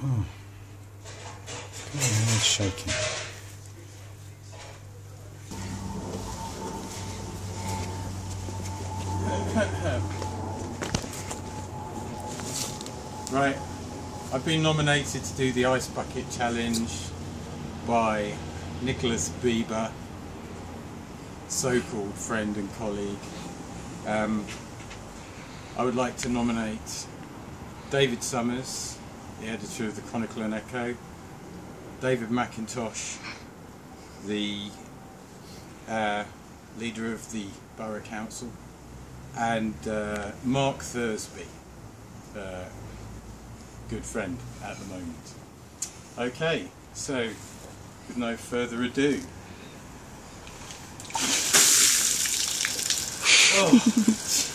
Oh, my hand's shaking. Right, I've been nominated to do the Ice Bucket Challenge by Nicholas Bieber, so-called friend and colleague. I would like to nominate David Summers, the editor of the Chronicle and Echo, David McIntosh, the leader of the Borough Council, and Mark Thursby, good friend at the moment. Okay, so with no further ado. Oh.